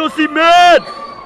pussy mid!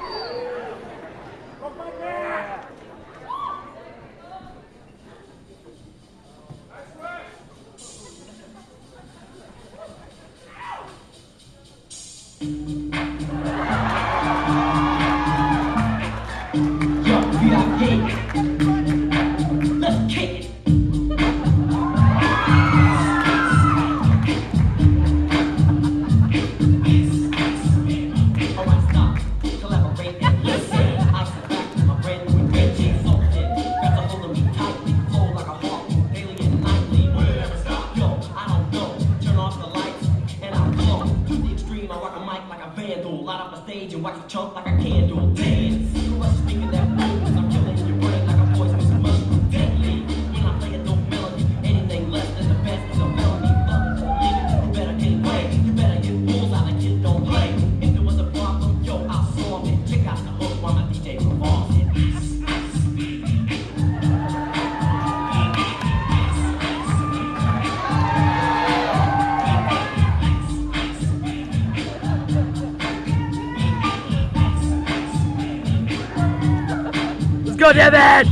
Go, Devin!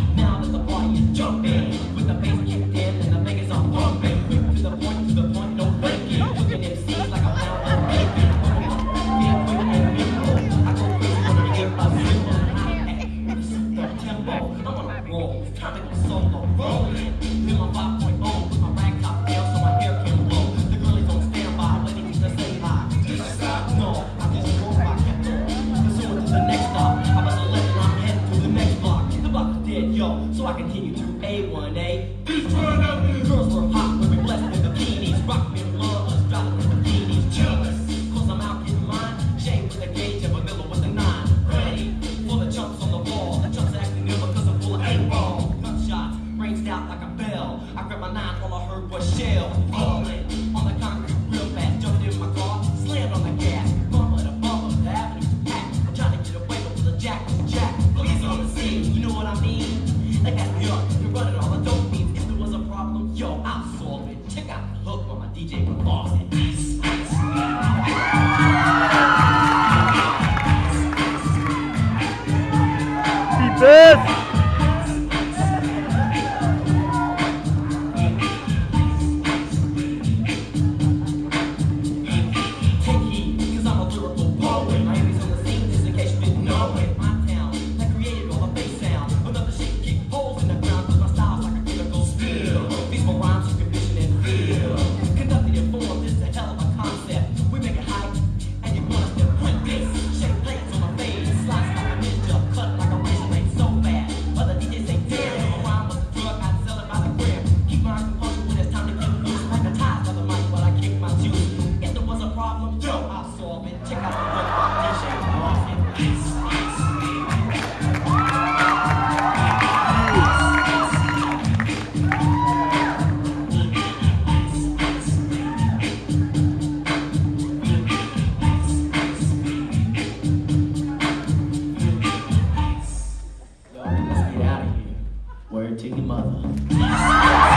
So I continue to A1A. Please turn up. Girls were hot when we blessed with bikinis. Rock me love us, dropping the bikinis. Jealous, cause I'm out getting mine. Shade with a gauge and vanilla with a 9. Ready for the jumps on the wall. The jumps acting ill because I'm full of 8-ball. Gunshots ranged out like a bell. I grabbed my 9, all I heard was shell falling on the concrete real fast. Jumped in my car, slammed on the gas. Bumper to bumper, the avenue's packed. I'm trying to get away with the jack was jack. Police on the scene, you know what I mean? They got me up, you're running all the dope beats. If there was a problem, yo, I'll solve it. Check out the hook on my DJ from Boston. DBes! Word to your mother.